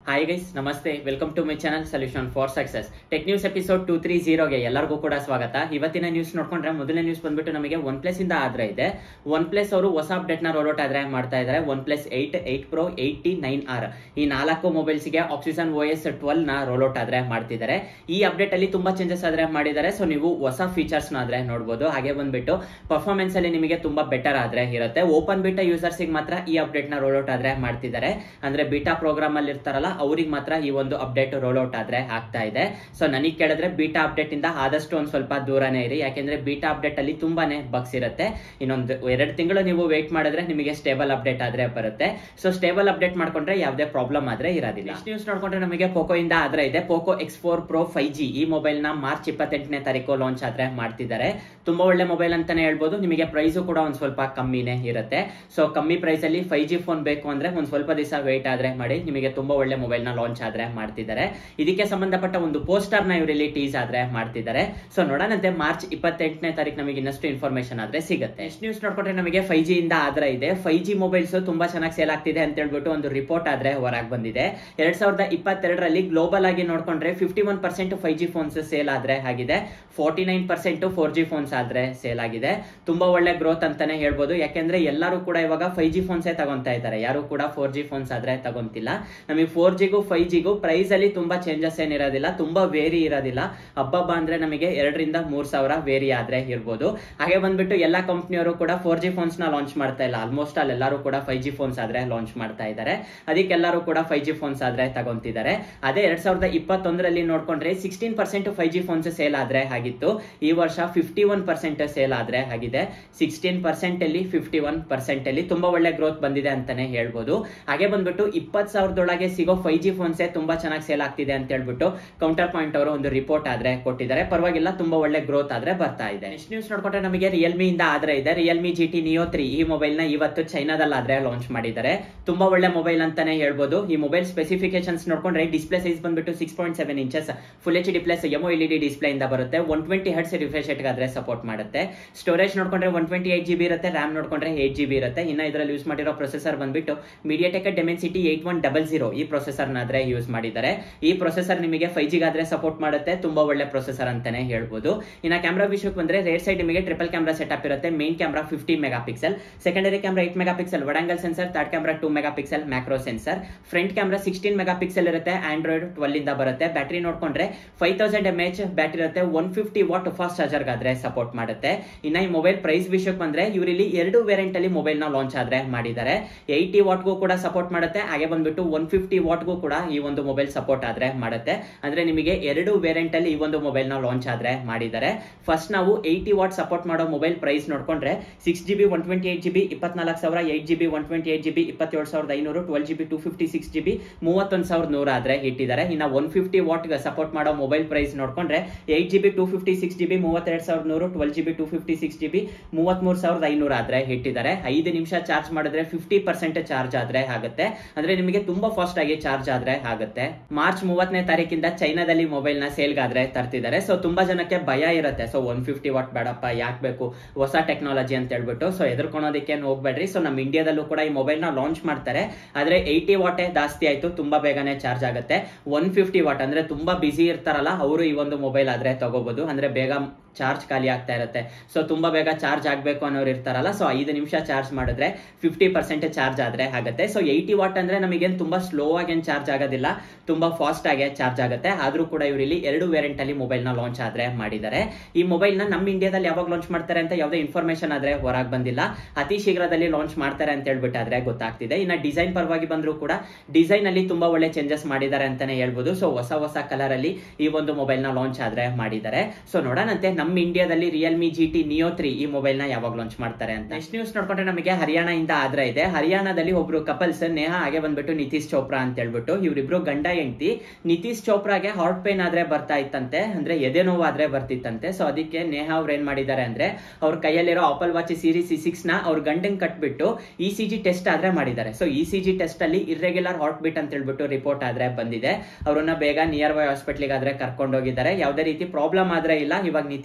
Hi guys, ನಮಸ್ತೆ. Welcome to my channel solution for success. Tech news episode 230ಗೆ ಎಲ್ಲರಿಗೂ ಕೂಡ ಸ್ವಾಗತ. ಇವತ್ತಿನ ನ್ಯೂಸ್ ನೋಡ್ಕೊಂಡ್ರೆ ಮೊದಲನೇ ನ್ಯೂಸ್ ಬಂದ್ಬಿಟ್ಟು ನಮಗೆ ಒನ್ ಪ್ಲಸ್ ಇಂದ ಆದ್ರೆ ಇದೆ. ಒನ್ ಪ್ಲಸ್ ಅವರು ಹೊಸ ಅಪ್ಡೇಟ್ ನ ರೋಲ್ ಔಟ್ ಆದ್ರೆ ಮಾಡ್ತಾ ಇದ್ದಾರೆ. One plus 8, 8 Pro, 8T, 9R ಈ 4 ಮೊಬೈಲ್ಸ್ ಗೆ ಆಕ್ಸಿಜನ್ OS 12 ನ ರೋಲ್ ಔಟ್ ಆದ್ರೆ ಮಾಡ್ತಿದ್ದಾರೆ. ಈ ಅಪ್ಡೇಟ್ ಅಲ್ಲಿ ತುಂಬಾ ಚೇಂಜಸ್ ಆದ್ರೆ ಮಾಡಿದ್ದಾರೆ. ಸೊ ನೀವು ಹೊಸ ಫೀಚರ್ಸ್ ನ ಆದ್ರೆ ನೋಡಬಹುದು. ಹಾಗೆ ಬಂದ್ಬಿಟ್ಟು ಪರ್ಫಾರ್ಮೆನ್ಸ್ ಅಲ್ಲಿ ನಿಮಗೆ ತುಂಬಾ ಬೆಟರ್ ಆದ್ರೆ ಇರುತ್ತೆ. ಓಪನ್ ಬೀಟಾ ಯೂಸರ್ಸ್ ಮಾತ್ರ ಈ ಅಪ್ಡೇಟ್ ನ ರೋಲ್ ಔಟ್ ಆದ್ರೆ ಮಾಡ್ತಿದ್ದಾರೆ. ಅಂದ್ರೆ ಬೀಟಾ ಪ್ರೋಗ್ರಾಮ್ ಅಲ್ಲಿ ಇರ್ತಾರಲ್ಲ ಅವ್ರಿಗೆ ಮಾತ್ರ ಈ ಒಂದು ಅಪ್ಡೇಟ್ ರೋಲ್ ಔಟ್ ಆದ್ರೆ ಆಗ್ತಾ ಇದೆ. ಸೊ ನನಗೆ ಕೇಳಿದ್ರೆ ಬೀಟಾ ಅಪ್ಡೇಟ್ ಇಂದ ಆದಷ್ಟು ಒಂದ್ ಸ್ವಲ್ಪ ದೂರನೇ ಇರಿ. ಯಾಕೆಂದ್ರೆ ಬೀಟಾ ಅಪ್ಡೇಟ್ ಅಲ್ಲಿ ತುಂಬಾನೇ ಬಗ್ಸ್ ಇರುತ್ತೆ. ಇನ್ನೊಂದು 2 ತಿಂಗಳು ನೀವು ವೇಟ್ ಮಾಡಿದ್ರೆ ನಿಮಗೆ ಸ್ಟೇಬಲ್ ಅಪ್ಡೇಟ್ ಆದ್ರೆ ಬರುತ್ತೆ. ಸೊ ಸ್ಟೇಬಲ್ ಅಪ್ಡೇಟ್ ಮಾಡ್ಕೊಂಡ್ರೆ ಯಾವುದೇ ಪ್ರಾಬ್ಲಮ್ ಆದ್ರೆ ಇರೋದಿಲ್ಲ. ನೆಕ್ಸ್ಟ್ ನ್ಯೂಸ್ ನೋಡ್ಕೊಂಡ್ರೆ ನಮಗೆ ಪೋಕೋ ಇಂದ ಆದ್ರೆ ಇದೆ. ಪೋಕೋ X4 Pro 5G ಈ ಮೊಬೈಲ್ ನ ಮಾರ್ಚ್ 28ನೇ ತಾರೀಕು ಲಾಂಚ್ ಆದ್ರೆ ಮಾಡ್ತಿದ್ದಾರೆ. ತುಂಬಾ ಒಳ್ಳೆ ಮೊಬೈಲ್ ಅಂತಾನೆ ಹೇಳ್ಬೋದು. ನಿಮಗೆ ಪ್ರೈಸ್ ಕೂಡ ಒಂದ್ ಸ್ವಲ್ಪ ಕಮ್ಮಿನೇ ಇರುತ್ತೆ. ಸೊ ಕಮ್ಮಿ ಪ್ರೈಸ್ ಅಲ್ಲಿ 5G ಫೋನ್ ಬೇಕು ಅಂದ್ರೆ ಒಂದ್ ಸ್ವಲ್ಪ ದಿವಸ ವೇಟ್ ಆದ್ರೆ ಮಾಡಿ. ನಿಮಗೆ ತುಂಬಾ ಒಳ್ಳೆ ಮೊಬೈಲ್ ನ ಲಾಂಚ್ ಆದ್ರೆ ಮಾಡ್ತಿದ್ದಾರೆ. ಇದಕ್ಕೆ ಸಂಬಂಧಪಟ್ಟ ಒಂದು ಪೋಸ್ಟರ್ ನ ಇವರಲ್ಲಿ ಟೀಸ್ ಆದ್ರೆ ಮಾಡ್ತಿದ್ದಾರೆ. ಸೊ ನೋಡೋಣಂತೆ ಮಾರ್ಚ್ 28ನೇ ತಾರೀಕು ನಮಗೆ ಇನ್ನಷ್ಟು ಇನ್ಫಾರ್ಮೇಶನ್ ಆದ್ರೆ ಸಿಗುತ್ತೆ. ನೆಕ್ಸ್ಟ್ ನ್ಯೂಸ್ ನೋಡ್ಕೊಂಡ್ರೆ ನಮಗೆ 5G ಇಂದ ಆದ್ರೆ ಇದೆ. 5G ಮೊಬೈಲ್ಸ್ ತುಂಬಾ ಚೆನ್ನಾಗಿ ಸೇಲ್ ಆಗ್ತಿದೆ ಅಂತ ಹೇಳ್ಬಿಟ್ಟು ಒಂದು ರಿಪೋರ್ಟ್ ಆದ್ರೆ ಹೊರಗೆ ಬಂದಿದೆ. 2022ರಲ್ಲಿ ಗ್ಲೋಬಲ್ ಆಗಿ ನೋಡ್ಕೊಂಡ್ರೆ 51% 5G ಫೋನ್ಸ್ ಸೇಲ್ ಆದ್ರೆ ಆಗಿದೆ. 49% 4G ಫೋನ್ಸ್ ಆದ್ರೆ ಸೇಲ್ ಆಗಿದೆ. ತುಂಬಾ ಒಳ್ಳೆ ಗ್ರೋತ್ ಅಂತಾನೆ ಹೇಳ್ಬೋದು. ಯಾಕೆಂದ್ರೆ ಎಲ್ಲರೂ ಕೂಡ ಇವಾಗ 5G ಫೋನ್ಸ್ ತಗೊಂತಾ ಇದ್ದಾರೆ. ಯಾರು ಕೂಡ 4G ಫೋನ್ಸ್ ಆದ್ರೆ ತಗೊಂತಿಲ್ಲ. ನಮಗೆ 4Gಗೂ 5Gಗೂ ಪ್ರೈಸ್ ಅಲ್ಲಿ ತುಂಬಾ ಚೇಂಜಸ್ ಏನಿರೋದಿಲ್ಲ, ತುಂಬಾ ವೇರಿ ಇರೋದಿಲ್ಲ. ಹಬ್ಬ ಅಂದ್ರೆ ನಮಗೆ 2,000-3,000 ವೇರಿ ಆದ್ರೆ ಇರ್ಬೋದು. ಹಾಗೆ ಬಂದ್ಬಿಟ್ಟು ಎಲ್ಲಾ ಕಂಪ್ನಿಯವರು ಕೂಡ 4G ಫೋನ್ಸ್ ನ ಲಾಂಚ್ ಮಾಡ್ತಾ ಇಲ್ಲ. ಆಲ್ಮೋಸ್ಟ್ ಅಲ್ಲಿ ಎಲ್ಲರೂ ಕೂಡ 5G ಫೋನ್ಸ್ ಆದ್ರೆ ಲಾಂಚ್ ಮಾಡ್ತಾ ಇದ್ದಾರೆ. ಅದಕ್ಕೆ ಎಲ್ಲರೂ ಕೂಡ 5G ಫೋನ್ಸ್ ಆದ್ರೆ ತಗೊಂತಿದ್ದಾರೆ. ಅದೇ 2021ರಲ್ಲಿ ನೋಡ್ಕೊಂಡ್ರೆ 16% 5G ಫೋನ್ಸ್ ಸೇಲ್ ಆದ್ರೆ ಆಗಿತ್ತು. ಈ ವರ್ಷ 51% ಸೇಲ್ ಆದ್ರೆ ಆಗಿದೆ. 16% ಅಲ್ಲಿ 51% ಅಲ್ಲಿ ತುಂಬಾ ಒಳ್ಳೆ ಗ್ರೋತ್ ಬಂದಿದೆ ಅಂತಾನೆ ಹೇಳ್ಬೋದು. ಹಾಗೆ ಬಂದ್ಬಿಟ್ಟು 20,000 ಸಿಗೋ 5G ಫೋನ್ಸ್ ತುಂಬಾ ಚೆನ್ನಾಗಿ ಸೇಲ್ ಆಗ್ತಿದೆ ಅಂತ ಹೇಳ್ಬಿಟ್ಟು ಕೌಂಟರ್ ಪಾಯಿಂಟ್ ಅವರು ಒಂದು ರಿಪೋರ್ಟ್ ಆದ್ರೆ ಕೊಟ್ಟಿದ್ದಾರೆ. ಪರವಾಗಿಲ್ಲ, ತುಂಬಾ ಒಳ್ಳೆ ಗ್ರೋತ್ ಆದ್ರೆ ಬರ್ತಾ ಇದೆ. ನೆಕ್ಸ್ಟ್ ನ್ಯೂಸ್ ನೋಡ್ಕೊಂಡ್ರೆ ನಮಗೆ ರಿಯಲ್ಮಿ ಇಂದ ಆದ್ರೆ ಇದೆ. ರಿಯಲ್ಮಿ GT Neo 3 ಈ ಮೊಬೈಲ್ ನ ಇವತ್ತು ಚೈನಾದಲ್ಲಿ ಆದ್ರೆ ಲಾಂಚ್ ಮಾಡಿದ್ದಾರೆ. ತುಂಬಾ ಒಳ್ಳೆ ಮೊಬೈಲ್ ಅಂತಾನೆ ಹೇಳ್ಬೋದು. ಈ ಮೊಬೈಲ್ ಸ್ಪೆಸಿಫಿಕೇಶನ್ಸ್ ನೋಡ್ಕೊಂಡ್ರೆ ಡಿಸ್ಪ್ಲೇ ಸೈಜ್ ಬಂದ್ಬಿಟ್ಟು 6.7 inches full HD plus MOLED display ಇಂದ ಬರುತ್ತೆ. 120 Hz ರಿಫ್ರೆಶ್ ರೇಟ್ ಆದ್ರೆ ಸಪೋರ್ಟ್ ಮಾಡುತ್ತೆ. ಸ್ಟೋರೇಜ್ ನೋಡ್ಕೊಂಡ್ರೆ 128GB ಇರುತ್ತೆ. RAM ನೋಡ್ಕೊಂಡ್ರೆ 8GB ಇರುತ್ತೆ. ಇನ್ನ ಇದರಲ್ಲಿ ಯೂಸ್ ಮಾಡಿರೋ ಪ್ರೊಸೆಸರ್ ಬಂದ್ಬಿಟ್ಟು MediaTek Dimensity 8100 ಈ ಪ್ರೊಸೆಸರ್ ಆದ್ರೆ ಯೂಸ್ ಮಾಡಿದ್ದಾರೆ. ಈ ಪ್ರೊಸೆಸರ್ ನಿಮಗೆ 5G ಆದ್ರೆ ಸಪೋರ್ಟ್ ಮಾಡುತ್ತೆ. ತುಂಬಾ ಒಳ್ಳೆ ಪ್ರೊಸೆಸರ್ ಅಂತಾನೆ ಹೇಳ್ಬೋದು. ಇನ್ನ ಕ್ಯಾಮೆರಾ ವಿಷಯಕ್ಕೆ ಬಂದ್ರೆ ರೇರ್ ಸೈಡ್ ನಿಮಗೆ ಟ್ರಿಪಲ್ ಕ್ಯಾಮೆರಾ ಸೆಟಪ್ ಇರುತ್ತೆ. Main camera 50 MP, secondary camera 8 MP wide angle sensor, third camera 2 MP macro sensor, front camera 16 MP ಇರುತ್ತೆ. ಆಂಡ್ರಾಯ್ಡ್ 12 ಇಂದ ಬರುತ್ತೆ. ಬ್ಯಾಟರಿ ನೋಡ್ಕೊಂಡ್ರೆ 5000 mAh ಬ್ಯಾಟರಿ ಇರುತ್ತೆ. 150 ವಾಟ್ ಫಾಸ್ಟ್ ಚಾರ್ಜರ್ ಆದ್ರೆ ಸಪೋರ್ಟ್ ಮಾಡುತ್ತೆ. ಇನ್ನ ಈ ಮೊಬೈಲ್ ಪ್ರೈಸ್ ವಿಷಯಕ್ಕೆ ಬಂದ್ರೆ ಇವರಲ್ಲಿ 2 ವೇರಿಯಂಟ್ ಅಲ್ಲಿ ಮೊಬೈಲ್ ನ ಲಾಂಚ್ ಆದ್ರೆ ಮಾಡಿದ್ದಾರೆ. 80 ವಾಟ್ಗೂ ಕೂಡ ಸಪೋರ್ಟ್ ಮಾಡುತ್ತೆ. ಹಾಗೆ ಬಂದ್ಬಿಟ್ಟು 150 ವಾಟ್ಗೂ ಕೂಡ ಈ ಒಂದು ಮೊಬೈಲ್ ಸಪೋರ್ಟ್ ಆದ್ರೆ ಮಾಡುತ್ತೆ. ಅಂದ್ರೆ ನಿಮಗೆ 2 ವೇರಿಯಂಟ್ ಅಲ್ಲಿ ಈ ಒಂದು ಮೊಬೈಲ್ ನ ಲಾಂಚ್ ಆದ್ರೆ ಮಾಡಿದ್ದಾರೆ. ಫಸ್ಟ್ ನಾವು 80 ವಾಟ್ ಸಪೋರ್ಟ್ ಮಾಡೋ ಮೊಬೈಲ್ ಪ್ರೈಸ್ ನೋಡ್ಕೊಂಡ್ರೆ 6GB 128GB 24,000, 8GB 128GB 27,500, 12GB 256GB 31,100 ಆದ್ರೆ ಇಟ್ಟಿದ್ದಾರೆ. ಇನ್ನ 150 ವಾಟ್ ಸಪೋರ್ಟ್ ಮಾಡೋ ಮೊಬೈಲ್ ಪ್ರೈಸ್ ನೋಡ್ಕೊಂಡ್ರೆ 8GB 256GB 32,100, 12GB 256GB 33,500 ಆದ್ರೆ ಇಟ್ಟಿದ್ದಾರೆ. 5 ನಿಮಿಷ ಚಾರ್ಜ್ ಮಾಡಿದ್ರೆ 50% ಚಾರ್ಜ್ ಆದ್ರೆ ಆಗುತ್ತೆ. ಅಂದ್ರೆ ನಿಮಗೆ ತುಂಬಾ ಫಾಸ್ಟ್ ಆಗಿ ಚಾರ್ಜ್ ಆದ್ರೆ ಆಗುತ್ತೆ. ಮಾರ್ಚ್ 30ನೇ ತಾರೀಕಿಂದ ಚೈನಾದಲ್ಲಿ ಮೊಬೈಲ್ ನ ಸೇಲ್ ಆದ್ರೆ ತರ್ತಿದ್ದಾರೆ. ಸೊ ತುಂಬಾ ಜನಕ್ಕೆ ಭಯ ಇರುತ್ತೆ. ಸೊ 150 ವಾಟ್ ಬೇಡಪ್ಪ, ಯಾಕೆ ಬೇಕು ಹೊಸ ಟೆಕ್ನಾಲಜಿ ಅಂತ ಹೇಳ್ಬಿಟ್ಟು. ಸೊ ಎದುರ್ಕೊಳೋದಕ್ಕೆ ಹೋಗ್ಬೇಡ್ರಿ. ಸೊ ನಮ್ಮ ಇಂಡಿಯಾದಲ್ಲೂ ಕೂಡ ಈ ಮೊಬೈಲ್ ನ ಲಾಂಚ್ ಮಾಡ್ತಾರೆ. ಆದ್ರೆ 80 ವಾಟೇ ಜಾಸ್ತಿ ಆಯ್ತು. ತುಂಬಾ ಬೇಗನೆ ಚಾರ್ಜ್ ಆಗುತ್ತೆ. 150 ವಾಟ್ ಅಂದ್ರೆ ತುಂಬಾ ಬಿಸಿ ಇರ್ತಾರಲ್ಲ ಅವರು ಈ ಒಂದು ಮೊಬೈಲ್ ಆದ್ರೆ ತಗೋಬಹುದು. ಅಂದ್ರೆ ಬೇಗ ಚಾರ್ಜ್ ಖಾಲಿ ಆಗ್ತಾ ಇರುತ್ತೆ. ಸೊ ತುಂಬಾ ಬೇಗ ಚಾರ್ಜ್ ಆಗ್ಬೇಕು ಅನ್ನೋರು ಇರ್ತಾರಲ್ಲ, ಸೊ 5 ನಿಮಿಷ ಚಾರ್ಜ್ ಮಾಡಿದ್ರೆ 50% ಚಾರ್ಜ್ ಆದ್ರೆ ಆಗುತ್ತೆ. ಸೊ 80 ವಾಟ್ ಅಂದ್ರೆ ನಮಗೇನು ತುಂಬಾ ಸ್ಲೋ ಆಗಿ ಚಾರ್ಜ್ ಆಗೋದಿಲ್ಲ, ತುಂಬಾ ಫಾಸ್ಟ್ ಆಗಿ ಚಾರ್ಜ್ ಆಗುತ್ತೆ. ಆದ್ರೂ ಕೂಡ ಇವರಲ್ಲಿ 2 ವೇರಿಯಂಟ್ ಅಲ್ಲಿ ಮೊಬೈಲ್ ನ ಲಾಂಚ್ ಆದ್ರೆ ಮಾಡಿದ್ದಾರೆ. ಈ ಮೊಬೈಲ್ ನ ನಮ್ಮ ಇಂಡಿಯಾದಲ್ಲಿ ಯಾವಾಗ ಲಾಂಚ್ ಮಾಡ್ತಾರೆ ಅಂತ ಯಾವುದೇ ಇನ್ಫಾರ್ಮೇಶನ್ ಆದ್ರೆ ಹೊರಗೆ ಬಂದಿಲ್ಲ. ಅತಿ ಶೀಘ್ರದಲ್ಲಿ ಲಾಂಚ್ ಮಾಡ್ತಾರೆ ಅಂತ ಹೇಳ್ಬಿಟ್ಟಾದ್ರೆ ಗೊತ್ತಾಗ್ತಿದೆ. ಇನ್ನ ಡಿಸೈನ್ ಪರವಾಗಿ ಬಂದ್ರು ಕೂಡ ಡಿಸೈನ್ ಅಲ್ಲಿ ತುಂಬಾ ಒಳ್ಳೆ ಚೇಂಜಸ್ ಮಾಡಿದ್ದಾರೆ ಅಂತಾನೆ ಹೇಳ್ಬೋದು. ಸೊ ಹೊಸ ಕಲರ್ ಅಲ್ಲಿ ಈ ಒಂದು ಮೊಬೈಲ್ ನ ಲಾಂಚ್ ಆದ್ರೆ ಮಾಡಿದ್ದಾರೆ. ಸೊ ನೋಡೋಣಂತೆ ನಮ್ಮ ಇಂಡಿಯಾದಲ್ಲಿ ರಿಯಲ್ಮಿ GT Neo 3 ಈ ಮೊಬೈಲ್ ನ ಯಾವಾಗ ಲಾಂಚ್ ಮಾಡ್ತಾರೆ ಅಂತ. ನೆಕ್ಸ್ಟ್ ನ್ಯೂಸ್ ನೋಡ್ಕೊಂಡ್ರೆ ನಮಗೆ ಹರಿಯಾಣ ಇಂದ ಆದ್ರೆ ಇದೆ. ಹರಿಯಾಣದಲ್ಲಿ ಒಬ್ರು ಕಪಲ್ಸ್ ನೇಹಾ ಹಾಗೆ ಬಂದ್ಬಿಟ್ಟು ನಿತೀಶ್ ಚೋಪ್ರಾ ಅಂತ ಹೇಳ್ಬಿಟ್ಟು ಇವರಿಬ್ರು ಗಂಡ ಹೆಂಡತಿ. ನಿತೀಶ್ ಚೋಪ್ರಾಗೆ ಹಾರ್ಟ್ ಪೇನ್ ಆದ್ರೆ ಬರ್ತಾ ಇತ್ತಂತೆ, ಅಂದ್ರೆ ಎದೆ ನೋವು ಆದ್ರೆ ಬರ್ತಿತ್ತಂತೆ. ಸೊ ಅದಕ್ಕೆ ನೇಹಾ ಅವ್ರು ಏನ್ ಮಾಡಿದ್ದಾರೆ ಅಂದ್ರೆ ಅವ್ರ ಕೈಯಲ್ಲಿರೋ ಆಪಲ್ ವಾಚ್ ಸೀರೀಸ್ 6 ನ ಅವ್ರ ಗಂಡಂಗ್ ಕಟ್ಬಿಟ್ಟು ECG ಟೆಸ್ಟ್ ಆದ್ರೆ ಮಾಡಿದ್ದಾರೆ. ಸೊ ECG ಟೆಸ್ಟ್ ಅಲ್ಲಿ ಇರ್ರೆಗ್ಯುಲರ್ ಹಾರ್ಟ್ ಬೀಟ್ ಅಂತ ಹೇಳ್ಬಿಟ್ಟು ರಿಪೋರ್ಟ್ ಆದ್ರೆ ಬಂದಿದೆ. ಅವ್ರನ್ನ ಬೇಗ ನಿಯರ್ ಬೈ ಹಾಸ್ಪಿಟಲ್ ಆದ್ರೆ ಕರ್ಕೊಂಡು ಹೋಗಿದ್ದಾರೆ. ಯಾವುದೇ ರೀತಿ ಪ್ರಾಬ್ಲಮ್ ಆದ್ರೆ ಇಲ್ಲ. ಇವಾಗ ನಿತೀಶ್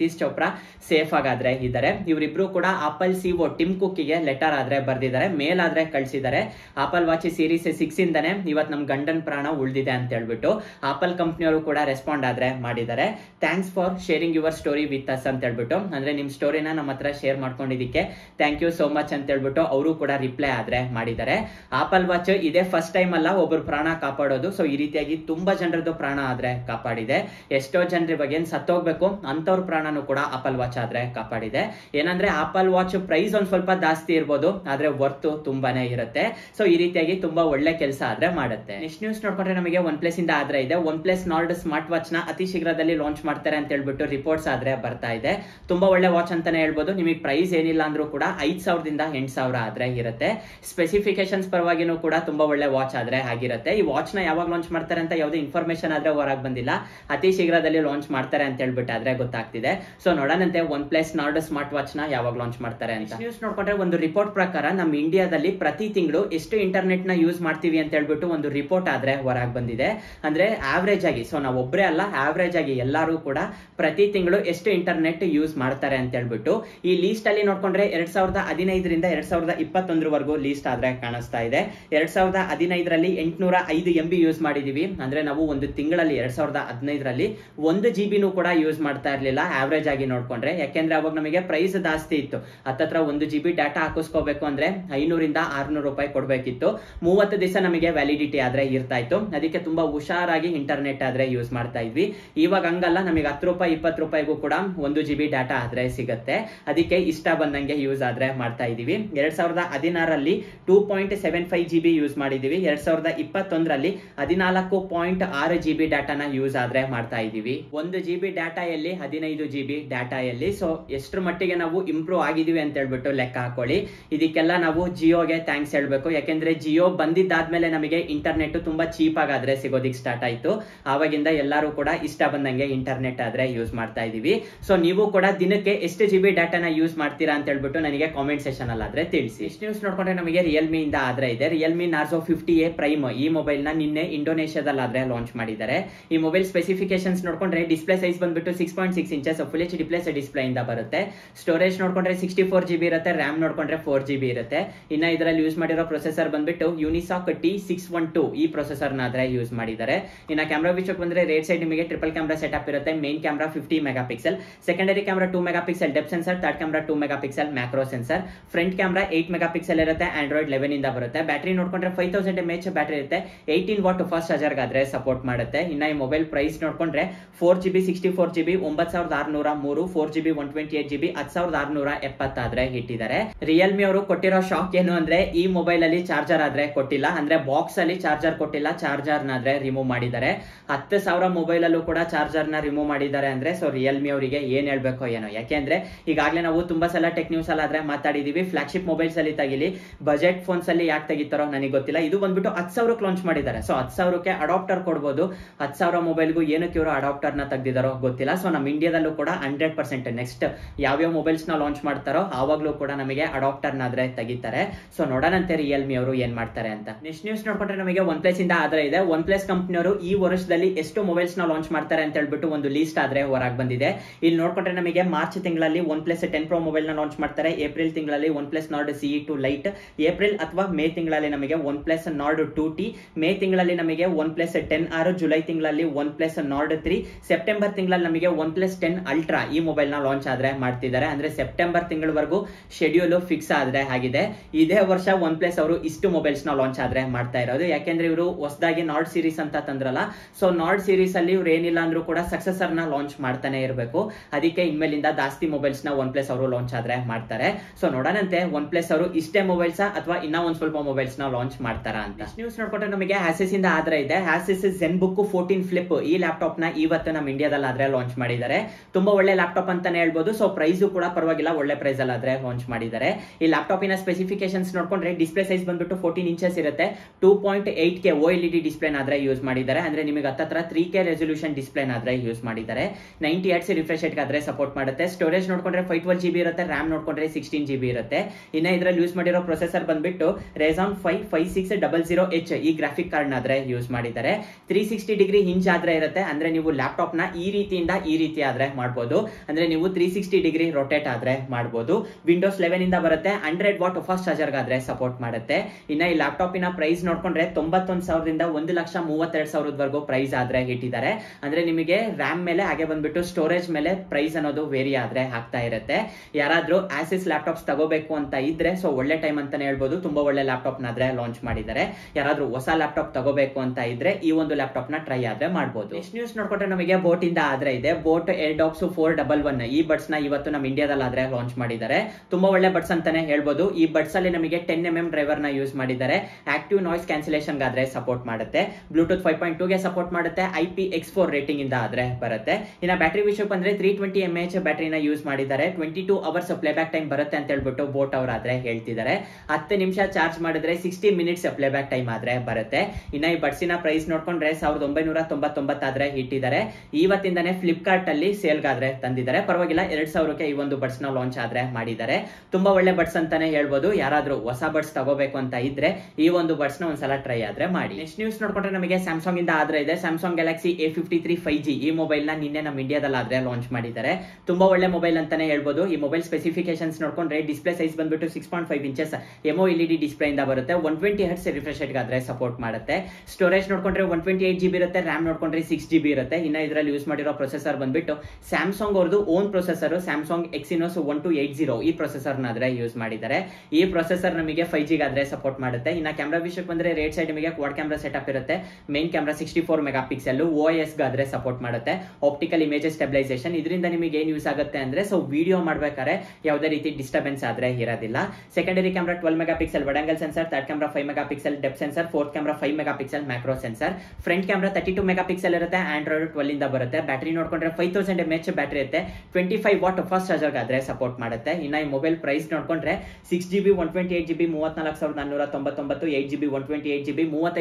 ನಿತೀಶ್ ಚೋಪ್ರಾ ಸೇಫ್ ಆಗಾದ್ರೆ ಇದ್ದಾರೆ. ಇವರಿಬ್ರು ಕೂಡ ಆಪಲ್ ಸಿಒ ಟಿಮ್ ಕುಕ್ಗೆ ಲೆಟರ್ ಆದ್ರೆ ಬರ್ದಿದ್ದಾರೆ, ಮೇಲ್ ಆದ್ರೆ ಕಳ್ಸಿದ್ದಾರೆ. ಆಪಲ್ ವಾಚ್ ಸೀರೀಸ್ 6 ಇಂದಾನೆ ಇವತ್ತು ನಮ್ ಗಂಡನ್ ಪ್ರಾಣ ಉಳಿದಿದೆ ಅಂತ ಹೇಳ್ಬಿಟ್ಟು ಆಪಲ್ ಕಂಪ್ನಿಯವರು ಕೂಡ ರೆಸ್ಪಾಂಡ್ ಆದ್ರೆ ಮಾಡಿದ್ದಾರೆ. Thanks for sharing your story with us ಅಂತ ಹೇಳ್ಬಿಟ್ಟು, ಅಂದ್ರೆ ನಿಮ್ ಸ್ಟೋರಿನ ನಮ್ಮ ಹತ್ರ ಶೇರ್ ಮಾಡ್ಕೊಂಡಿದ್ದಕ್ಕೆ ಥ್ಯಾಂಕ್ ಯು ಸೋ ಮಚ್ ಅಂತ ಹೇಳ್ಬಿಟ್ಟು ಅವರು ಕೂಡ ರಿಪ್ಲೈ ಆದ್ರೆ ಮಾಡಿದ್ದಾರೆ. ಆಪಲ್ ವಾಚ್ ಇದೇ ಫಸ್ಟ್ ಟೈಮ್ ಅಲ್ಲ ಒಬ್ಬರು ಪ್ರಾಣ ಕಾಪಾಡೋದು. ಸೊ ಈ ರೀತಿಯಾಗಿ ತುಂಬಾ ಜನರದ್ದು ಪ್ರಾಣ ಆದ್ರೆ ಕಾಪಾಡಿದೆ. ಎಷ್ಟೋ ಜನರ ಬಗ್ಗೆ ಸತ್ತೋಗ್ಬೇಕು ಅಂತವ್ರ ಪ್ರಾಣನೂ ಕೂಡ ಆಪಲ್ ವಾಚ್ ಆದ್ರೆ ಕಾಪಾಡಿದೆ. ಏನಂದ್ರೆ ಆಪಲ್ ವಾಚ್ ಪ್ರೈಸ್ ಒಂದ್ ಸ್ವಲ್ಪ ಜಾಸ್ತಿ ಇರ್ಬೋದು, ಆದ್ರೆ ವರ್ತ್ ತುಂಬಾನೇ ಇರುತ್ತೆ. ಸೊ ಈ ರೀತಿಯಾಗಿ ತುಂಬಾ ಒಳ್ಳೆ ಕೆಲಸ ಆದ್ರೆ ಮಾಡುತ್ತೆ. ನೆಕ್ಸ್ಟ್ ನ್ಯೂಸ್ ನೋಡ್ಕೊಂಡ್ರೆ ನಮಗೆ ಒನ್ ಪ್ಲಸ್ ಇಂದ ಆದ್ರೆ ಇದೆ. OnePlus Nord smart watch ನ ಅತಿ ಶೀಘ್ರದಲ್ಲಿ ಲಾಂಚ್ ಮಾಡ್ತಾರೆ ಅಂತ ಹೇಳ್ಬಿಟ್ಟು ರಿಪೋರ್ಟ್ಸ್ ಆದ್ರೆ ಬರ್ತಾ ಇದೆ. ತುಂಬಾ ಒಳ್ಳೆ ವಾಚ್ ಅಂತಾನೆ ಹೇಳ್ಬೋದು. ನಿಮಗೆ ಪ್ರೈಸ್ ಏನಿಲ್ಲ ಅಂದ್ರೂ ಕೂಡ 5,000 ದಿಂದ 8,000 ಆದ್ರೆ ಇರುತ್ತೆ. ಸ್ಪೆಸಿಫಿಕೇಶನ್ಸ್ ಪರವಾಗಿನೂ ಕೂಡ ತುಂಬಾ ಒಳ್ಳೆ ವಾಚ್ ಆದ್ರೆ ಆಗಿರುತ್ತೆ. ಈ ವಾಚ್ ನ ಯಾವಾಗ ಲಾಂಚ್ ಮಾಡ್ತಾರೆ ಅಂತ ಯಾವುದೇ ಇನ್ಫಾರ್ಮೇಶನ್ ಆದ್ರೆ ಹೊರಗೆ ಬಂದಿಲ್ಲ. ಅತಿ ಶೀಘ್ರದಲ್ಲಿ ಲಾಂಚ್ ಮಾಡ್ತಾರೆ ಅಂತ ಹೇಳ್ಬಿಟ್ಟು ಆದ್ರೆ ಗೊತ್ತಾಗ್ತಿದೆ. ಸೊ ನೋಡೋಣಂತೆ OnePlus Nord smart watch ನ ಯಾವಾಗ ಲಾಂಚ್ ಮಾಡ್ತಾರೆ ಅಂತ. ನ್ಯೂಸ್ ನೋಡ್ಕೊಂಡ್ರೆ ಒಂದು ರಿಪೋರ್ಟ್ ಪ್ರಕಾರ ನಮ್ಮ ಇಂಡಿಯಾದಲ್ಲಿ ಪ್ರತಿ ತಿಂಗಳು ಎಷ್ಟು ಇಂಟರ್ನೆಟ್ ನ ಯೂಸ್ ಮಾಡ್ತೀವಿ ಅಂತ ಹೇಳ್ಬಿಟ್ಟು ಒಂದು ರಿಪೋರ್ಟ್ ಆದ್ರೆ ಹೊರಗೆ ಬಂದಿದೆ. ಅಂದ್ರೆ ಆವರೇಜ್ ಆಗಿ, ಸೊ ನಾವು ಒಬ್ಬರೇ ಅಲ್ಲ, ಆವರೇಜ್ ಆಗಿ ಎಲ್ಲರೂ ಕೂಡ ಪ್ರತಿ ತಿಂಗಳು ಎಷ್ಟು ಇಂಟರ್ನೆಟ್ ಯೂಸ್ ಮಾಡ್ತಾರೆ ಅಂತ ಹೇಳ್ಬಿಟ್ಟು ಈ ಲೀಸ್ಟ್ ಅಲ್ಲಿ ನೋಡ್ಕೊಂಡ್ರೆ 2015ರಿಂದ 2021 ವರೆಗೂ ಲೀಸ್ಟ್ ಆದ್ರೆ ಕಾಣಿಸ್ತಾ ಇದೆ. 2015ರಲ್ಲಿ 805 MB ಯೂಸ್ ಮಾಡಿದೀವಿ. ಅಂದ್ರೆ ನಾವು ಒಂದು ತಿಂಗಳಲ್ಲಿ 2015ರಲ್ಲಿ 1 GB ಕೂಡ ಯೂಸ್ ಮಾಡ್ತಾ ಇರ್ಲಿಲ್ಲ ಆವರೇಜ್ ಆಗಿ ನೋಡ್ಕೊಂಡ್ರೆ. ಯಾಕೆಂದ್ರೆ ಅವಾಗ ನಮಗೆ ಪ್ರೈಸ್ ಜಾಸ್ತಿ ಇತ್ತು. ಹತ್ತತ್ರ 1 GB ಡಾಟಾ ಹಾಕಿಸ್ಕೋಬೇಕು ಅಂದ್ರೆ 500ರಿಂದ 600 ರೂಪಾಯಿ ಕೊಡ್ಬೇಕಿತ್ತು. 30 ದಿವಸ ನಮಗೆ ವ್ಯಾಲಿಡಿಟಿ ಆದ್ರೆ ಇರ್ತಾ ಇತ್ತು. ಅದಕ್ಕೆ ತುಂಬಾ ಹುಷಾರಾಗಿ ಇಂಟರ್ನೆಟ್ ಆದ್ರೆ ಯೂಸ್ ಮಾಡ್ತಾ ಇದ್ವಿ. ಇವಾಗ ಹಂಗಲ್ಲ, ನಮಗೆ 10 ರೂಪಾಯಿ 20 ರೂಪಾಯಿಗೂ ಕೂಡ 1 GB ಡಾಟಾ ಆದ್ರೆ ಸಿಗುತ್ತೆ. ಅದಕ್ಕೆ ಇಷ್ಟ ಬಂದಂಗೆ ಯೂಸ್ ಆದ್ರೆ ಮಾಡ್ತಾ ಇದೀವಿ. 2016ರಲ್ಲಿ 2.75 GB ಯೂಸ್ ಮಾಡಿದೀವಿ. 2021ರಲ್ಲಿ 14.6 GB ಡಾಟಾನ ಯೂಸ್ ಆದ್ರೆ ಮಾಡ್ತಾ ಇದೀವಿ. 1 GB ಡಾಟಾ ಎಲ್ಲಿ, 15 GB ಡಾಟಾ ಎಲ್ಲಿ. ಸೊ ಎಷ್ಟರ ಮಟ್ಟಿಗೆ ನಾವು ಇಂಪ್ರೂವ್ ಆಗಿದೀವಿ ಅಂತ ಹೇಳ್ಬಿಟ್ಟು ಲೆಕ್ಕ ಹಾಕೊಳ್ಳಿ. ಇದಕ್ಕೆಲ್ಲ ನಾವು ಜಿಯೋಗೆ ಥ್ಯಾಂಕ್ಸ್ ಹೇಳ್ಬೇಕು. ಯಾಕೆಂದ್ರೆ ಜಿಯೋ ಬಂದಿದ್ದಾದ್ಮೇಲೆ ನಮಗೆ ಇಂಟರ್ನೆಟ್ ತುಂಬಾ ಚೀಪ್ ಆಗಾದ್ರೆ ಸಿಗೋದಿಕ್ ಸ್ಟಾರ್ಟ್ ಆಯ್ತು. ಆವಾಗಿಂದ ಎಲ್ಲರೂ ಕೂಡ ಇಷ್ಟ ಬಂದಂಗೆ ಇಂಟರ್ನೆಟ್ ಆದ್ರೆ ಯೂಸ್ ಮಾಡ್ತಾ ಇದೀವಿ. ಸೊ ನೀವು ಕೂಡ ದಿನಕ್ಕೆ ಎಷ್ಟು GB ಡಾಟಾನ ಯೂಸ್ ಮಾಡ್ತೀರಾ ಅಂತ ಹೇಳ್ಬಿಟ್ಟು ನನಗೆ ಕಾಮೆಂಟ್ ಸೆಷನ್ ಅಲ್ಲಿ ಆದ್ರೆ ತಿಳಿಸಿ. ಇಷ್ಟು ನ್ಯೂಸ್ ನೋಡ್ಕೊಂಡ್ರೆ ನಮಗೆ ರಿಯಲ್ಮಿ ಇಂದ ಆದ್ರೆ ಇದೆ. ರಿಯಲ್ಮಿ ನಾರ್ಜೋ 50A ಪ್ರೈಮ್ ಈ ಮೊಬೈಲ್ ನ ನಿನ್ನೆ ಇಂಡೋನೇಷ್ಯಾದಲ್ಲಿ ಆದ್ರೆ ಲಾಂಚ್ ಮಾಡಿದ್ದಾರೆ. ಈ ಮೊಬೈಲ್ ಸ್ಪೆಸಿಫಿಕೇಶನ್ಸ್ ನೋಡ್ಕೊಂಡ್ರೆ ಡಿಸ್ಪ್ಲೇ ಸೈಜ್ ಬಂದ್ಬಿಟ್ಟು 6.6 inches full HD plus display ಇಂದ ಬರುತ್ತೆ. ಸ್ಟೋರೇಜ್ ನೋಡ್ಕೊಂಡ್ರೆ 64 GB ಇರುತ್ತೆ. ರ್ಯಾಮ್ ನೋಡ್ಕೊಂಡ್ರೆ 4 GB ಇರುತ್ತೆ. ಇನ್ನ ಇದರಲ್ಲಿ ಯೂಸ್ ಮಾಡಿರೋ ಪ್ರೊಸೆಸರ್ ಬಂದ್ಬಿಟ್ಟು ಯೂನಿಸಾಕ್ T612 ಈ ಪ್ರೊಸೆಸರ್ ನ ಆದ್ರೆ ಯೂಸ್ ಮಾಡಿದ್ದಾರೆ. ಇನ್ನ ಕ್ಯಾಮ್ರಾ ವಿಷಯಕ್ಕೆ ಬಂದ್ರೆ ರೇಟ್ ಸೈಡ್ ನಿಮಗೆ ಟ್ರಿಪಲ್ ಕ್ಯಾಮ್ರಾ ಸೆಟಪ್ ಇರುತ್ತೆ. Main camera 50 megapixel, secondary camera 2 megapixel depth sensor, third camera 2 megapixel macro sensor, front camera 8 megapixel ಇರುತ್ತೆ. ಆಂಡ್ರಾಯ್ಡ್ 11 ಇಂದ ಬರುತ್ತೆ. ಬ್ಯಾಟರಿ ನೋಡ್ಕೊಂಡ್ರೆ 5000 mAh ಬ್ಯಾಟರಿ ಇರುತ್ತೆ. 18 ವಾಟ್ ಫಾಸ್ಟ್ ಚಾರ್ಜರ್ ಆದ್ರೆ support ಮಾಡುತ್ತೆ. ಇನ್ನ ಈ ಮೊಬೈಲ್ ಪ್ರೈಸ್ ನೋಡ್ಕೊಂಡ್ರೆ 4GB 64GB 9603, 4GB 128GB 10670 ಆದ್ರೆ ಇಟ್ಟಿದ್ದಾರೆ. ರಿಯಲ್ಮಿ ಅವರು ಕೊಟ್ಟಿರೋ ಶಾಕ್ ಏನು ಅಂದ್ರೆ ಈ ಮೊಬೈಲ್ ಅಲ್ಲಿ ಚಾರ್ಜರ್ ಆದ್ರೆ ಕೊಟ್ಟಿಲ್ಲ. ಅಂದ್ರೆ ಬಾಕ್ಸ್ ಅಲ್ಲಿ ಚಾರ್ಜರ್ ಕೊಟ್ಟಿಲ್ಲ, ಚಾರ್ಜರ್ ನಾದ್ರೆ ರಿಮೂವ್ ಮಾಡಿದ್ದಾರೆ. 10,000 ಮೊಬೈಲ್ ಅಲ್ಲೂ ಕೂಡ ಚಾರ್ಜರ್ ನ ರಿಮೂವ್ ಮಾಡಿದ್ದಾರೆ. ಅಂದ್ರೆ ಸೊ ರಿಯಲ್ಮಿ ಅವರಿಗೆ ಏನ್ ಹೇಳ್ಬೇಕೋ ಏನೋ. ಯಾಕೆಂದ್ರೆ ಈಗಾಗಲೇ ನಾವು ತುಂಬಾ ಸಲ ಟೆಕ್ ನ್ಯೂಸ್ ಅಲ್ಲಿ ಆದ್ರೆ ಮಾತಾಡಿದೀವಿ. ಫ್ಲಾಗ್ಶಿಪ್ ಮೊಬೈಲ್ಸ್ ಅಲ್ಲಿ ತಗಿಲಿ, ಬಜೆಟ್ ಫೋನ್ಸ್ ಅಲ್ಲಿ ಯಾಕೆ ತೆಗಿತಾರೋ ನನಗೆ ಗೊತ್ತಿಲ್ಲ. ಇದು ಬಂದ್ಬಿಟ್ಟು 10,000 ಲಾಂಚ್ ಮಾಡಿದ್ದಾರೆ. ಸೊ 10,000ಕ್ಕೆ ಅಡಾಪ್ಟರ್ ಕೊಡ್ಬೋದು. 10,000 ಮೊಬೈಲ್ಗೂ ಏನಕ್ಕೆ ಇವರು ಅಡಾಪ್ಟರ್ ನ ತೆಗ್ದಿದಾರೋ ಗೊತ್ತಿಲ್ಲ. ಸೊ ನಮ್ಮ ಇಂಡಿಯಾದಲ್ಲೂ ಕೂಡ 100% ನೆಕ್ಸ್ಟ್ ಯಾವ್ಯಾವ ಮೊಬೈಲ್ಸ್ ನ ಲಾಂಚ್ ಮಾಡ್ತಾರೋ ಆವಾಗ್ಲೂ ಕೂಡ ನಮಗೆ ಅಡಾಪ್ಟರ್ ನಾದ್ರೆ ತೆಗಿತಾರೆ. ಸೊ ನೋಡೋಣಂತೆ ರಿಯಲ್ಮಿ ಅವರು ಏನ್ ಮಾಡ್ತಾರೆ ಅಂತ. ನೆಕ್ಸ್ಟ್ ನ್ಯೂಸ್ ನೋಡ್ಕೊಂಡ್ರೆ ನಮಗೆ ಒನ್ ಪ್ಲಸ್ ಇಂದ ಆದ್ರೆ ಇದೆ. ಒನ್ ಪ್ಲಸ್ ಕಂಪನಿಯವರು ಈ ವರ್ಷದಲ್ಲಿ ಎಷ್ಟು ಮೊಬೈಲ್ಸ್ ನ ಲಾಂಚ್ ಮಾಡ್ತಾರೆ ಅಂತ ಹೇಳ್ಬಿಟ್ಟು ಒಂದು ಲೀಸ್ಟ್ ಆದ್ರೆ ಹೊರಗೆ ಬಂದಿದೆ. ಇಲ್ಲಿ ನೋಡ್ಕೊಂಡ್ರೆ ನಮಗೆ ಮಾರ್ಚ್ ತಿಂಗಳಲ್ಲಿ ಒನ್ ಪ್ಲಸ್ 10 Pro ಮೊಬೈಲ್ ನ ಲಾಂಚ್ ಮಾಡ್ತಾರೆ. ಏಪ್ರಿಲ್ ತಿಂಗಳಲ್ಲಿ OnePlus Nord CE2 lite, April ಅಥವಾ ಮೇ ತಿಂಗಳಲ್ಲಿ ನಮಗೆ OnePlus Nord 2T, May ತಿಂಗಳಲ್ಲಿ ನಮಗೆ ಒನ್ ಪ್ಲಸ್ 10R, ಜುಲೈ ತಿಂಗಳಲ್ಲಿ ಒನ್ ಪ್ಲಸ್ ನಾರ್ಡ್ 3, ಸೆಪ್ಟೆಂಬರ್ ತಿಂಗಳಲ್ಲಿ ನಮಗೆ ಒನ್ ಪ್ಲಸ್ 10 ಅಲ್ಟ್ರಾ ಈ ಮೊಬೈಲ್ ನ ಲಾಂಚ್ ಆದ್ರೆ ಮಾಡ್ತಿದ್ದಾರೆ. ಅಂದ್ರೆ ಸೆಪ್ಟೆಂಬರ್ ತಿಂಗಳವರೆಗೂ ಶೆಡ್ಯೂಲ್ ಫಿಕ್ಸ್ ಆದ್ರೆ ಆಗಿದೆ. ಇದೇ ವರ್ಷ ಒನ್ ಪ್ಲಸ್ ಅವರು ಇಷ್ಟು ಮೊಬೈಲ್ಸ್ ನ ಲಾಂಚ್ ಆದ್ರೆ ಮಾಡ್ತಾ ಇರೋದು. ಯಾಕೆಂದ್ರೆ ಇವರು ಹೊಸದಾಗಿ ನಾರ್ಡ್ ಸೀರೀಸ್ ಅಂತ ತಂದ್ರಲ್ಲ, ಸೊ ನಾರ್ಡ್ ಸೀರೀಸ್ ಅಲ್ಲಿ ಇವ್ರು ಏನಿಲ್ಲ ಅಂದ್ರೂ ಕೂಡ ಸಕ್ಸೆಸರ್ ನ ಲಾಂಚ್ ಮಾಡ್ತಾನೆ ಇರಬೇಕು. ಅದಕ್ಕೆ ಇನ್ಮೇಲಿಂದ ಜಾಸ್ತಿ ಮೊಬೈಲ್ಸ್ ನ ಒನ್ ಪ್ಲಸ್ ಅವರು ಲಾಂಚ್ ಆದ್ರೆ ಮಾಡ್ತಾರೆ. ಸೊ ನೋಡೋಣಂತೆ ಒನ್ ಪ್ಲಸ್ ಅವರು ಇಷ್ಟೇ ಮೊಬೈಲ್ಸ್ ಅಥವಾ ಇನ್ನ ಒಂದ್ ಸ್ವಲ್ಪ ಮೊಬೈಲ್ಸ್ ನ ಲಾಂಚ್ ಮಾಡ್ತಾರ ಅಂತ. ನ್ಯೂಸ್ ನೋಡ್ಕೊಂಡ್ರೆ ನಮಗೆ ಆಸಿಸ್ ಇಂದ ಆದ್ರೆ ಇದೆ. ಆಸಿಸ್ ZenBook 14 Flip ಈ ಲ್ಯಾಪ್ಟಾಪ್ ನ ಇವತ್ತು ನಮ್ಮ ಇಂಡಿಯಾದಲ್ಲಿ ಆದ್ರೆ ಲಾಂಚ್ ಮಾಡಿದ್ದಾರೆ. ತುಂಬಾ ಒಳ್ಳೆ ಲ್ಯಾಪ್ಟಾಪ್ ಅಂತಾನೆ ಹೇಳ್ಬೋದು. ಸೊ ಪ್ರೈಸ್ ಕೂಡ ಪರವಾಗಿಲ್ಲ, ಒಳ್ಳೆ ಪ್ರೈಸ್ ಅಲ್ಲಿ ಆದ್ರೆ ಲಾಂಚ್ ಮಾಡಿದ್ದಾರೆ. ಈ ಲ್ಯಾಪ್ಟಾಪಿನ ಸ್ಪೆಸಿಫಿಕೇಶನ್ಸ್ ನೋಡ್ಕೊಂಡ್ರೆ ಡಿಸ್ಪ್ಲೇ ಸೈಜ್ ಬಂದ್ಬಿಟ್ಟು 14 ಇಂಚಸ್ ಇರುತ್ತೆ. 2.8K OLED ಡಿಸ್ಪ್ಲೇ ಆದ್ರೆ ಯೂಸ್ ಮಾಡಿದ್ದಾರೆ. ಅಂದ್ರೆ ನಿಮಗೆ ಹತ್ತತ್ರ 3K ರೆಸಲ್ಯೂಷನ್ ಡಿಸ್ಪ್ಲೇ ಆದ್ರೆ ಯೂಸ್ ಮಾಡಿದ್ದಾರೆ. 90 Hz ರಿಫ್ರೆಶ್ ರೇಟ್ ಆದ್ರೆ ಸಪೋರ್ಟ್ ಮಾಡುತ್ತೆ. ಸ್ಟೋರೇಜ್ ನೋಡ್ಕೊಂಡ್ರೆ 512GB ಇರುತ್ತೆ. ರ್ಯಾಮ್ ನೋಡ್ಕೊಂಡ್ರೆ 16GB ಇರುತ್ತೆ. ಇನ್ನ ಇದರಲ್ಲಿ ಯೂಸ್ ಮಾಡಿರೋ ಪ್ರೊಸೆಸರ್ ಬಂದ್ಬಿಟ್ಟು Ryzen 5 5600H ಈ ಗ್ರಾಫಿಕ್ ಕಾರ್ಡ್ ಆದ್ರೆ ಯೂಸ್ ಮಾಡಿದ್ದಾರೆ. 360 ಡಿಗ್ರಿ ಹಿಂಜ್ ಆದ್ರೆ ಇರುತ್ತೆ. ಅಂದ್ರೆ ನೀವು ಲ್ಯಾಪ್ಟಾಪ್ ನ ಈ ರೀತಿಯಿಂದ ಈ ರೀತಿ ಆದ್ರೆ ಮಾಡಬಹುದು. ಮಾಡಬಹುದು. ಅಂದ್ರೆ ನೀವು 360 ಡಿಗ್ರಿ ರೊಟೇಟ್ ಆದ್ರೆ ಮಾಡಬಹುದು. ವಿಂಡೋಸ್ 11 ಇಂದ ಬರುತ್ತೆ. 100 ವಾಟ್ ಫಾಸ್ಟ್ ಚಾರ್ಜರ್ ಆದ್ರೆ ಸಪೋರ್ಟ್ ಮಾಡುತ್ತೆ. ಇನ್ನ ಈ ಲ್ಯಾಪ್ಟಾಪಿನ ಪ್ರೈಸ್ ನೋಡ್ಕೊಂಡ್ರೆ 91,000 ದಿಂದ 1,32,000 ಪ್ರೈಸ್ ಆದ್ರೆ ಇಟ್ಟಿದ್ದಾರೆ. ಅಂದ್ರೆ ನಿಮಗೆ ರ್ಯಾಮ್ ಮೇಲೆ ಹಾಗೆ ಬಂದ್ಬಿಟ್ಟು ಸ್ಟೋರೇಜ್ ಮೇಲೆ ಪ್ರೈಸ್ ಅನ್ನೋದು ವೇರಿ ಆದ್ರೆ ಆಗ್ತಾ ಇರುತ್ತೆ. ಯಾರಾದ್ರೂ ಆಸಿಸ್ ಲ್ಯಾಪ್ಟಾಪ್ಸ್ ತಗೋಬೇಕು ಅಂತ ಇದ್ರೆ ಸೊ ಒಳ್ಳೆ ಟೈಮ್ ಅಂತಾನೆ ಹೇಳ್ಬೋದು. ತುಂಬಾ ಒಳ್ಳೆ ಲ್ಯಾಪ್ಟಾಪ್ ನಾದ್ರೆ ಲಾಂಚ್ ಮಾಡಿದ್ದಾರೆ. ಯಾರಾದ್ರೂ ಹೊಸ ಲ್ಯಾಪ್ಟಾಪ್ ತಗೋಬೇಕು ಅಂತ ಇದ್ರೆ ಈ ಒಂದು ಲ್ಯಾಪ್ಟಾಪ್ ನ ಟ್ರೈ ಆದ್ರೆ ಮಾಡಬಹುದು. ನೆಕ್ಸ್ಟ್ ನ್ಯೂಸ್ ನೋಡ್ಕೊಂಡ್ರೆ ನಮಗೆ ಬೋಟ್ ಇಂದ ಆದ್ರೆ ಇದೆ. ಬೋಟ್ ಏರ್ಡಾಕ್ಸ್ 411 ಈ ಬಡ್ಸ್ ನ ಇವತ್ತು ನಮ್ಮ ಇಂಡಿಯಾದಲ್ಲಿ ಆದ್ರೆ ಲಾಂಚ್ ಮಾಡಿದ್ದಾರೆ. ತುಂಬಾ ಒಳ್ಳೆ ಬಡ್ಸ್ ಅಂತಾನೆ ಹೇಳ್ಬೋದು. ಈ ಬಡ್ಸ್ ಅಲ್ಲಿ ನಮಗೆ 10mm ಡ್ರೈವರ್ ನ ಯೂಸ್ ಮಾಡಿದ್ದಾರೆ. ಆಕ್ಟಿವ್ ನಾಯ್ಸ್ ಕ್ಯಾನ್ಸಲೇಷನ್ ಗಾದ್ರೆ ಸಪೋರ್ಟ್ ಮಾಡುತ್ತೆ. ಬ್ಲೂಟೂತ್ 5.2 ಗೆ ಸಪೋರ್ಟ್ ಮಾಡುತ್ತೆ. IPX4 ರೇಟಿಂಗ್ ಇಂದ ಆದ್ರೆ ಬರುತ್ತೆ. ಇನ್ನ ಬ್ಯಾಟರಿ ವಿಷಯಕ್ಕೆ ಬಂದ್ರೆ 320 mAh ಬ್ಯಾಟರಿನ ಯೂಸ್ ಮಾಡಿದ್ದಾರೆ. 22 ಅವರ್ಸ್ ಪ್ಲೇಬ್ಯಾಕ್ ಟೈಮ್ ಬರುತ್ತೆ ಅಂತ ಹೇಳ್ಬಿಟ್ಟು ಬೋಟ್ ಅವರು ಆದ್ರೆ ಹೇಳ್ತಿದ್ದಾರೆ. 10 ನಿಮಿಷ ಚಾರ್ಜ್ ಮಾಡಿದ್ರೆ 60 ಮಿನಿಟ್ಸ್ ಪ್ಲೇಬ್ಯಾಕ್ ಟೈಮ್ ಆದ್ರೆ ಬರುತ್ತೆ. ಇನ್ನ ಈ ಬಡ್ಸಿನ ಪ್ರೈಸ್ ನೋಡ್ಕೊಂಡ್ರೆ 1999 ಆದ್ರೆ ಇಟ್ಟಿದ್ದಾರೆ. ಇವತ್ತಿಂದಾನೆ ಫ್ಲಿಪ್ಕಾರ್ಟ್ ಅಲ್ಲಿ ಸೇಲ್ ಗಾದ್ರೆ ತಂದಿದ್ದಾರೆ. ಪರವಾಗಿಲ್ಲ, 2000ಕ್ಕೆ ಈ ಒಂದು ಬಡ್ಸ್ ನ ಲಾಂಚ್ ಆದ್ರೆ ಮಾಡಿದ್ದಾರೆ. ತುಂಬಾ ಒಳ್ಳೆ ಬಡ್ಸ್ ಅಂತಾನೆ ಹೇಳ್ಬೋದು. ಯಾರಾದ್ರೂ ಹೊಸ ಬಡ್ಸ್ ತಗೋಬೇಕು ಅಂತ ಇದ್ರೆ ಈ ಒಂದು ಬಡ್ಸ್ ನ ಒಂದ್ಸಲ ಟ್ರೈ ಆದ್ರೆ ಮಾಡಿ. ನೆಕ್ಸ್ಟ್ ನ್ಯೂಸ್ ನೋಡ್ಕೊಂಡ್ರೆ ನಮಗೆ ಸ್ಯಾಮ್ಸಂಗ್ ಇಂದ ಆದ್ರೆ ಇದೆ. ಸ್ಯಾಮ್ಸಂಗ್ ಗ್ಯಾಲಕ್ಸಿ A53 5G ಈ ಮೊಬೈಲ್ ನ ನಿನ್ನೆ ನಮ್ಮ ಇಂಡಿಯಾದಲ್ಲಿ ಆದ್ರೆ ಲಾಂಚ್ ಮಾಡಿದ್ದಾರೆ. ತುಂಬಾ ಒಳ್ಳೆ ಮೊಬೈಲ್ ಅಂತಾನೆ ಹೇಳ್ಬೋದು. ಈ ಮೊಬೈಲ್ ಸ್ಪೆಸಿಫಿಕೇಶನ್ಸ್ ನೋಡ್ಕೊಂಡ್ರೆ ಡಿಸ್ಪ್ಲೇ ಸೈಜ್ ಬಂದ್ಬಿಟ್ಟು 6.5 ಇಂಚಸ್ MOLED ಡಿಸ್ಪ್ಲೇ ಇಂದ ಬರುತ್ತೆ. 120 Hz ರಿಫ್ರೆಶ್ ರೇಟ್ ಗಾದ್ರೆ ಸಪೋರ್ಟ್ ಮಾಡುತ್ತೆ. ಸ್ಟೋರೇಜ್ ನೋಡ್ಕೊಂಡ್ರೆ 128 GB ಇರುತ್ತೆ. ರ್ಯಾಮ್ ನೋಡ್ಕೊಂಡ್ರೆ 6 GB ಇರುತ್ತೆ. ಇನ್ನ ಇದರಲ್ಲಿ ಯೂಸ್ ಮಾಡಿರೋ ಪ್ರೊಸೆಸರ್ ಬಂದ್ಬಿಟ್ಟು ಸ್ಯಾಮ್ಸಂಗ್ ಅವ್ರದ್ದು ಓನ್ ಪ್ರೊಸೆಸರ್ ಸ್ಯಾಮ್ಸಂಗ್ Exynos 1280 ಈ ಪ್ರೊಸೆಸರ್ ನ ಆದ್ರೆ ಯೂಸ್ ಮಾಡಿದ್ದಾರೆ. ಈ ಪ್ರೊಸೆಸರ್ ನಮಗೆ 5G ಗಾದ್ರೆ ಸಪೋರ್ಟ್ ಮಾಡುತ್ತೆ. ಇನ್ನ ಕ್ಯಾಮೆರಾ ವಿಷಯಕ್ಕೆ ಬಂದ್ರೆ ರೇಟ್ ಸೈಡ್ ನಿಮಗೆ ಕ್ವಾಡ್ ಕ್ಯಾಮೆರಾ ಸೆಟಪ್ ಇರುತ್ತೆ. Main camera 64 megapixel OIS ಗಾದ್ರೆ ಸಪೋರ್ಟ್ ಮಾಡುತ್ತೆ. ಆಪ್ಟಿಕಲ್ ಇಮೇಜ್ ಸ್ಟೆಬಿಲೈಸೇಷನ್ ಇದರಿಂದ ನಿಮಗೆ ಏನ್ ಯೂಸ್ ಆಗುತ್ತೆ ಅಂದ್ರೆ ಸೊ ವಿಡಿಯೋ ಮಾಡ್ಬೇಕಾದ್ರೆ ಯಾವುದೇ ರೀತಿ ಡಿಸ್ಟರ್ಬೆನ್ಸ್ ಆದ್ರೆ ಇರೋದಿಲ್ಲ. Secondary camera 12 megapixel wide angle sensor, third camera 5 megapixel depth sensor, fourth camera 5 megapixel macro sensor, front camera 32 megapixel ಇರುತ್ತೆ. ಆಂಡ್ರಾಯ್ಡ್ 12 ಇಂದ ಬರುತ್ತೆ. ಬ್ಯಾಟರಿ ನೋಡ್ಕೊಂಡ್ರೆ 5000 mAh ಬ್ಯಾಟರಿ ಇರುತ್ತೆ. 25 ವಾಟ್ ಫಾಸ್ಟ್ ಚಾರ್ಜರ್ ಆದ್ರೆ support ಮಾಡುತ್ತೆ. ಇನ್ನ ಈ mobile price ನೋಡ್ಕೊಂಡ್ರೆ 6GB 128GB 34,499, 8GB 128GB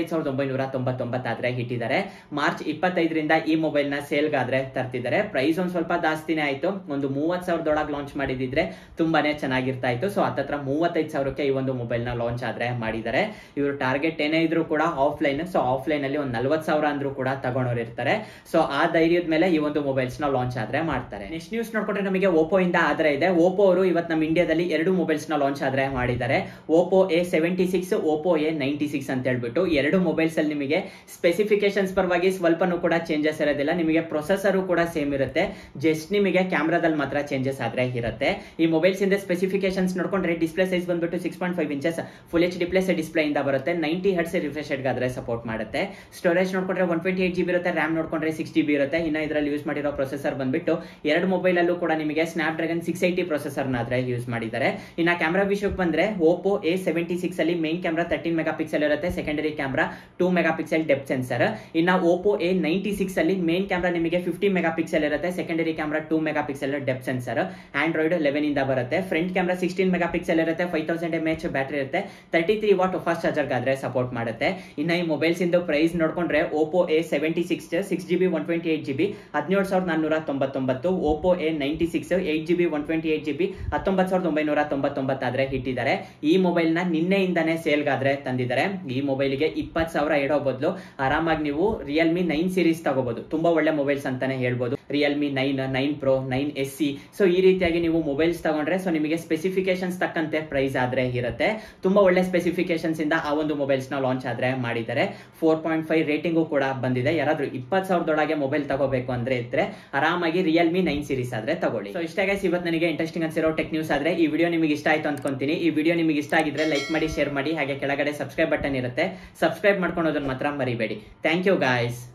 35,999 ಆದ್ರೆ ಇಟ್ಟಿದ್ದಾರೆ. ಮಾರ್ಚ್ 25ರಿಂದ ಈ ಮೊಬೈಲ್ ನ ಸೇಲ್ ಗಾದ್ರೆ ತರ್ತಿದ್ದಾರೆ. ಪ್ರೈಸ್ ಒಂದ್ ಸ್ವಲ್ಪ ಜಾಸ್ತಿನೇ ಆಯ್ತು. ಒಂದು 30,000 ಲಾಂಚ್ ಮಾಡಿದಿದ್ರೆ ತುಂಬಾನೇ ಚೆನ್ನಾಗಿರ್ತಾ ಇತ್ತು. ಸೊ ಹತ್ತತ್ರ 35,000ಕ್ಕೆ ಈ ಒಂದು ಮೊಬೈಲ್ ನ ಲಾಂಚ್ ಆದ್ರೆ ಮಾಡಿದ್ದಾರೆ. ಇವರು ಟಾರ್ಗೆಟ್ ಏನೇ ಇದ್ರು ಕೂಡ ಆಫ್ಲೈನ್. ಸೊ ಆಫ್ಲೈನ್ ಅಲ್ಲಿ ಒಂದು 40,000 ಅಂದ್ರೂ ಕೂಡ ತಗೊಂಡವ್ರು ಇರ್ತಾರೆ. ಸೊ ಆ ಧೈರ್ಯದ ಮೇಲೆ ಈ ಒಂದು ಮೊಬೈಲ್ಸ್ ನ ಲಾಂಚ್ ಆದ್ರೆ ಮಾಡ್ತಾರೆ. ನೆಕ್ಸ್ಟ್ ನ್ಯೂಸ್ ನೋಡ್ಕೊಂಡ್ರೆ ನಮಗೆ ಓಪೋ ಇಂದ ಆದ್ರೆ ಇದೆ. ಓಪೋ ಅವರು ಇವತ್ತು ನಮ್ಮ ಇಂಡಿಯಾದಲ್ಲಿ 2 ಮೊಬೈಲ್ಸ್ ನ ಲಾಂಚ್ ಆದ್ರೆ ಮಾಡಿದ್ದಾರೆ. ಓಪೋ A76, ಓಪೋ A96 ಅಂತ ಹೇಳ್ಬಿಟ್ಟು 2 ಮೊಬೈಲ್ಸ್ ಅಲ್ಲಿ ನಿಮಗೆ ಸ್ಪೆಸಿಫಿಕೇಶನ್ಸ್ ಪರವಾಗಿ ಸ್ವಲ್ಪನೂ ಕೂಡ ಚೇಂಜಸ್ ಇರೋದಿಲ್ಲ. ನಿಮಗೆ ಪ್ರೊಸೆಸರ್ ಕೂಡ ಸೇಮ್ ಇರುತ್ತೆ. ಜಸ್ಟ್ ನಿಮಗೆ ಕ್ಯಾಮ್ರಾದಲ್ಲಿ ಮಾತ್ರ ಚೇಂಜಸ್ ಆದ್ರೆ ಇರುತ್ತೆ. ಈ ಮೊಬೈಲ್ಸ್ ಇಂದ ಸ್ಪೆಸಿಫಿಕೇಶನ್ಸ್ ನೋಡ್ಕೊಂಡ್ರೆ ಡಿಸ್ಪ್ಲೇ ಸೈಜ್ ಬಂದ್ಬಿಟ್ಟು 6.5 inches full HD plus display ಇಂದ ಬರುತ್ತೆ. 90 Hz ರಿಫ್ರೆಶ್ ರೇಟ್ ಗಾದ್ರೆ ಸಪೋರ್ಟ್ ಮಾಡುತ್ತೆ. ಸ್ಟೋರೇಜ್ ನೋಡ್ಕೊಂಡ್ರೆ 128 GB ಇರುತ್ತೆ. ರ್ಯಾಮ್ ನೋಡ್ಕೊಂಡ್ರೆ 6 GB ಇರುತ್ತೆ. ಇನ್ನ ಇದರಲ್ಲಿ ಯೂಸ್ ಮಾಡಿರೋ ಪ್ರೊಸೆಸರ್ ಬಂದ್ಬಿಟ್ಟು 2 ಮೊಬೈಲ್ ಅಲ್ಲೂ ಕೂಡ ನಿಮಗೆ ಸ್ನ್ಯಾಪ್ಡ್ರ್ಯಾಗನ್ 680 ಪ್ರೊಸೆಸರ್ ನ ಆದ್ರೆ ಯೂಸ್ ಮಾಡಿದ್ದಾರೆ. ಇನ್ನ ಕ್ಯಾಮೆರಾ ವಿಷಯಕ್ಕೆ ಬಂದ್ರೆ ಓಪೋ A76 ಅಲ್ಲಿ ಮೇನ್ ಕ್ಯಾಮೆರಾ 13 ಮೆಗಾ ಪಿಕ್ಸೆಲ್ ಇರುತ್ತೆ. Secondary camera 2 megapixel depth sensor. ಇನ್ನ ಓಪೋ A96 ಅಲ್ಲಿ ಮೇನ್ ಕ್ಯಾಮೆರಾ ನಿಮಗೆ 50 ಮೆಗಾ ಪಿಕ್ಸೆಲ್ ಇರುತ್ತೆ. Secondary camera 2 megapixel depth sensor. Android 11 ಇಂದ ಬರುತ್ತೆ. ಫ್ರಂಟ್ ಕ್ಯಾಮೆರಾ 16 ಮೆಗಾ ಪಿಕ್ಸೆಲ್ ಇರುತ್ತೆ. 5000 mAh ಬ್ಯಾಟರಿ ಇರುತ್ತೆ. 33 ವಾಟ್ ಫಾಸ್ಟ್ ಚಾರ್ಜರ್ ಗಾದ್ರೆ ಸಪೋರ್ಟ್ ಮಾಡುತ್ತೆ. ಇನ್ನ ಈ ಮೊಬೈಲ್ಸ್ ಇಂದ ಪ್ರೈಸ್ ನೋಡ್ಕೊಂಡ್ರೆ Oppo A76 6GB 128GB 17,499, Oppo A96 8GB 128GB 19,999 ಆದ್ರೆ ಇಟ್ಟಿದ್ದಾರೆ. ಈ ಮೊಬೈಲ್ ನ ನಿನ್ನೆಯಿಂದಾನೇ ಸೇಲ್ ಗಾದ್ರೆ ತಂದಿದ್ದಾರೆ. ಈ ಮೊಬೈಲ್ಗೆ 20,000 ಇಡೋ ಬದಲು ಆರಾಮಾಗಿ ನೀವು ರಿಯಲ್ಮಿ 9 ಸೀರೀಸ್ ತಗೋಬಹುದು. ತುಂಬಾ ಒಳ್ಳೆ ಮೊಬೈಲ್ಸ್ ಅಂತಾನೆ ಹೇಳ್ಬೋದು. Realme 9, 9 Pro, 9 SE. ಸೊ ಈ ರೀತಿಯಾಗಿ ನೀವು ಮೊಬೈಲ್ಸ್ ತಗೊಂಡ್ರೆ ಸೊ ನಿಮಗೆ ಸ್ಪೆಸಿಫಿಕೇಶನ್ಸ್ ತಕ್ಕಂತೆ ಪ್ರೈಸ್ ಆದ್ರೆ ಇರುತ್ತೆ. ತುಂಬಾ ಒಳ್ಳೆ ಸ್ಪೆಸಿಫಿಕೇಶನ್ಸ್ ಇಂದ ಆ ಒಂದು ಮೊಬೈಲ್ಸ್ ನ ಲಾಂಚ್ ಆದ್ರೆ ಮಾಡಿದ್ದಾರೆ. 4.5 ರೇಟಿಂಗು ಕೂಡ ಬಂದಿದೆ. ಯಾರಾದ್ರೂ 20,000 ಮೊಬೈಲ್ ತಗೋಬೇಕು ಅಂದ್ರೆ ಇದ್ರೆ ಆರಾಮಾಗಿ ರಿಯಲ್ಮಿ 9 ಸೀರೀಸ್ ಆದ್ರೆ ತಗೊಳ್ಳಿ. ಸೊ ಇಷ್ಟ ಗೈಸ್ ಇವತ್ತು ನನಗೆ ಇಂಟ್ರೆಸ್ಟಿಂಗ್ ಅನ್ಸಿರೋ ಟೆಕ್ ನ್ಯೂಸ್ ಆದ್ರೆ ಈ ವಿಡಿಯೋ ನಿಮಗೆ ಇಷ್ಟ ಆಯ್ತು ಅನ್ಕೊಂತೀನಿ. ಈ ವಿಡಿಯೋ ನಿಮಗೆ ಇಷ್ಟ ಆಗಿದ್ರೆ ಲೈಕ್ ಮಾಡಿ, ಶೇರ್ ಮಾಡಿ, ಹಾಗೆ ಕೆಳಗಡೆ ಸಬ್ಸ್ಕ್ರೈಬ್ ಬಟನ್ ಇರುತ್ತೆ. ಸಬ್ಸ್ಕ್ರೈಬ್ ಮಾಡ್ಕೊಳೋದನ್ನ ಮಾತ್ರ ಮರಿಬೇಡಿ. Thank you guys.